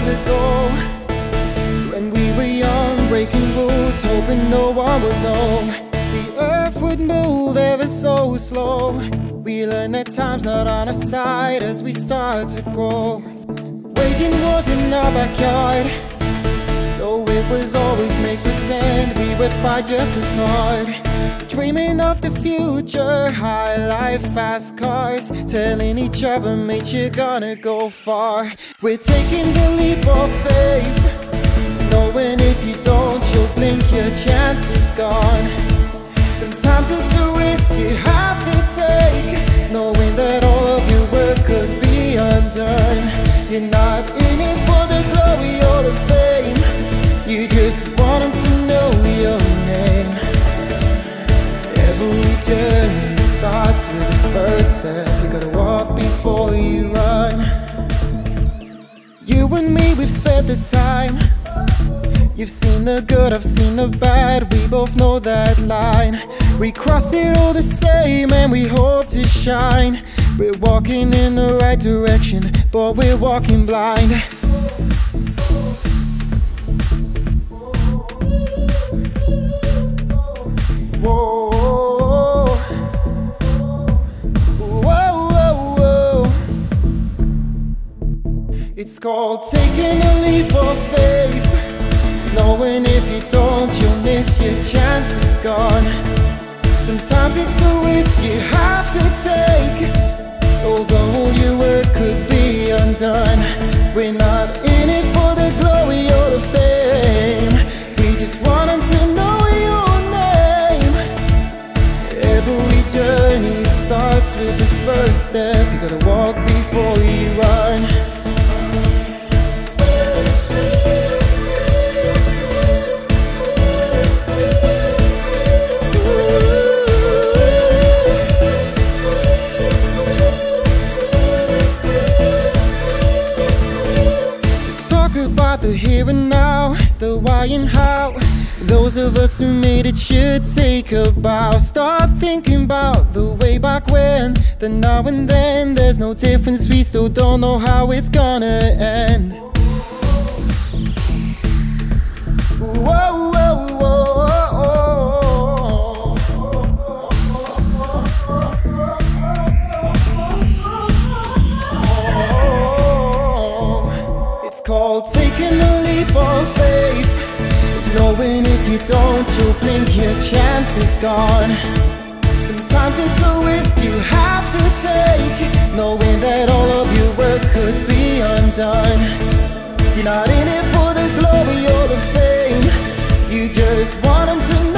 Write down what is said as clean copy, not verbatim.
ago, when we were young, breaking rules, hoping no one would know. The earth would move ever so slow. We learned that time's not on our side as we start to grow. Waging wars in our backyard, though it was always make pretend, we would fight just as hard. Dreaming of the future, high life, fast cars, telling each other, mate, you're gonna go far. We're taking the leap of faith, knowing if you don't, you'll blink, your chance is gone. Sometimes it's a risk you have to take, knowing that all of your work could be undone. You're not in it for the glory or the fame, you just want them to know your name. Every journey starts with the first step. You gotta walk before you run. You and me, we've spent the time. You've seen the good, I've seen the bad. We both know that line. We cross it all the same and we hope to shine. We're walking in the right direction, but we're walking blind. Whoa. It's called taking a leap of faith, knowing if you don't, you'll miss, your chance is gone. Sometimes it's a risk you have to take, although all your work could be undone. We're not in it for the glory or the fame, we just want them to know your name. Every journey starts with the first step. You gotta walk before you run. About the here and now, the why and how. Those of us who made it should take a bow. Start thinking about the way back when, the now and then. There's no difference, we still don't know how it's gonna end. Whoa, whoa, whoa. It's called taking a leap of faith, knowing if you don't, you'll blink, your chance is gone. Sometimes it's a risk you have to take, knowing that all of your work could be undone. You're not in it for the glory or the fame, you just want them to